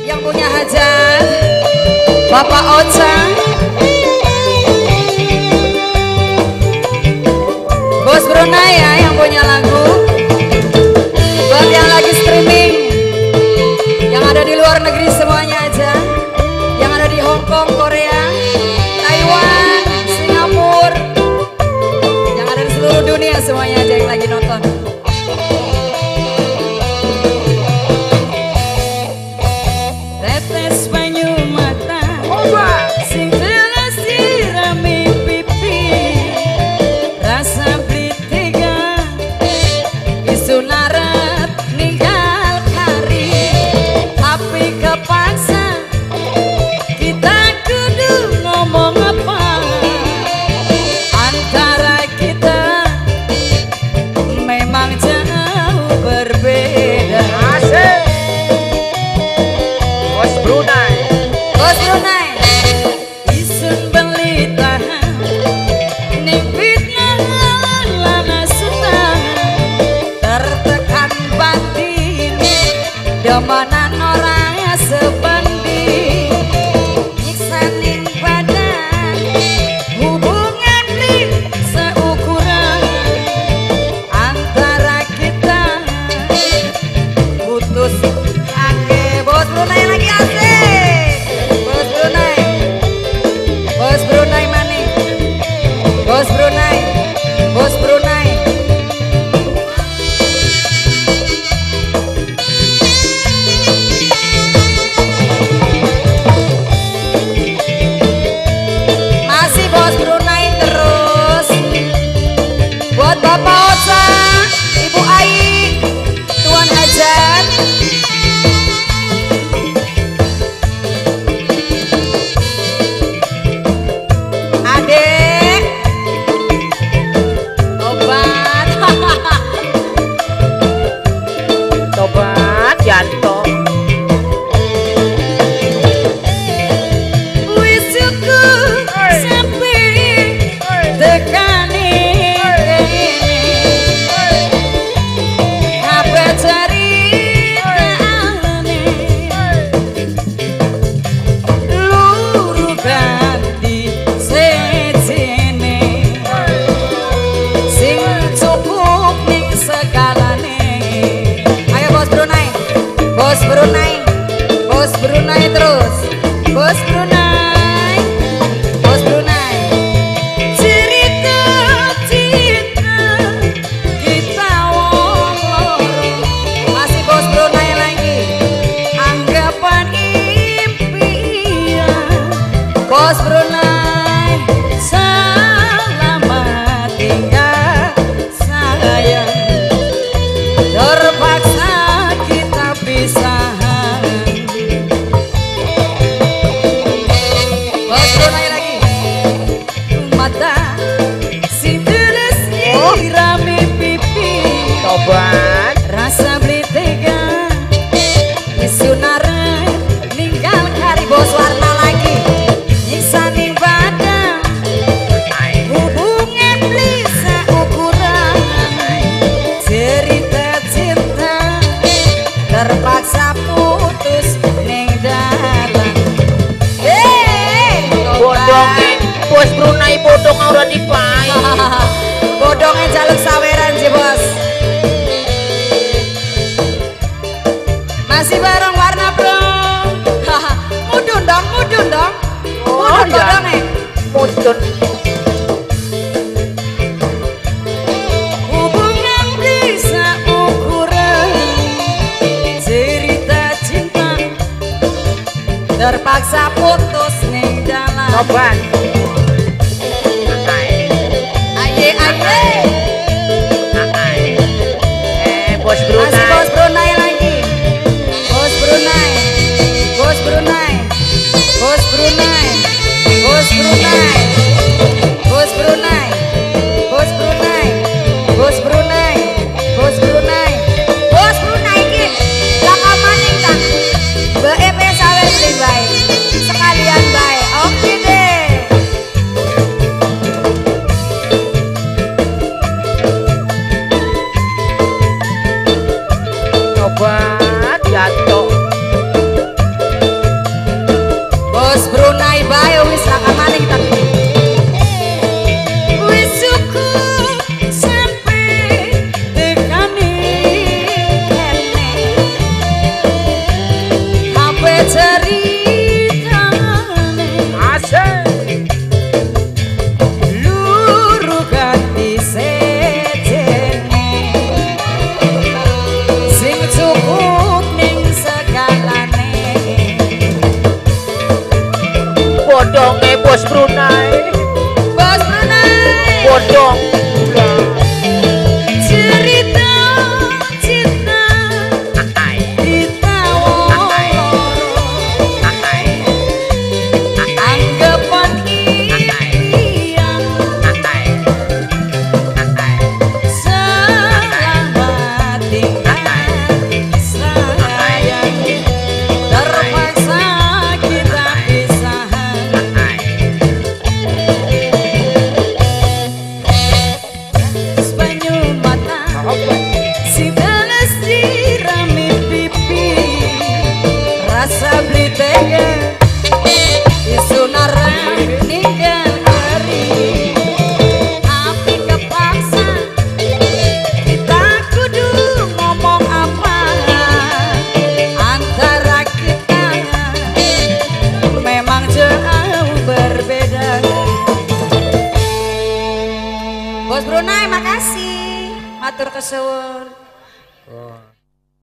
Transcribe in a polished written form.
yang punya hajat Bapak Ocha, Bos Brunei ya yang punya lagu. Buat yang lagi streaming, yang ada di luar negeri semuanya aja, yang ada di Hong Kong, Korea, Taiwan, Singapura, yang ada di seluruh dunia semuanya aja yang lagi nonton. Tetes banyu mata, sing jelas sirami pipi, rasa beli tega, isu larat ninggal kari, tapi kepaksa kita kudu ngomong apa, antara kita memang jauh berbeda. Asik. Bos Brunei. Bos Brunei, isun beli tahan, ning fitnah lana sutan, tertekan batin, damanan orang sebanding, nyiksanin badan, hubungan di seukuran, antara kita putus. Ake Bos Brunei lagi asik. Bos Brunei, Bos Brunei mana? Bos Brunei, Bos Brunei. Masih Bos Brunei terus. Buat Bapak Ocha, Ibu Ai, Tuan Hajat, Adek, Tobat, Tobat Yanto. wis cukup sampai tekani apa ceritane luru ganti sejene sing cukup ning segalane. Ayo Bos Brunei, Bos Brunei, Bos Brunei terus, Bos Brunei, Bos Brunei. Cerita cinta kita wong loro, masih Bos Brunei lagi. Anggapan impian, Bos Brunei. Selamat tinggal sayang, terpaksa kita pisahan. Bos Brunei lagi. Mata si tulis irami pipi, Tobat. rasa beli tega, isu naret ninggal kari. Bos warna lagi. Nyiksa ning badan, hubungan beli seukuran, cerita cinta terpaksa putus ning dalan. Bodongnya Bos Brunei bodong ora dipai. Bodongnya jaluk saweran sih Bos. Masih bareng warna bro. Mudun dong, mudun dong. Mudun bodongnya. Mudun. Hubungan bisa ukuran, cerita cinta terpaksa putus ning dalan. Tobat. Aye aye. Bos Masih Brunei. Bos Brunei lagi. Bos Brunei, Bos Brunei, Bos Brunei, Bos Brunei, Bos Brunei, Bos Brunei, Bos Brunei, Bos Brunei, Bos Brunei ki laka maning kan. Be sawer beli bae. Sekalian bae. Oke deh. suwun.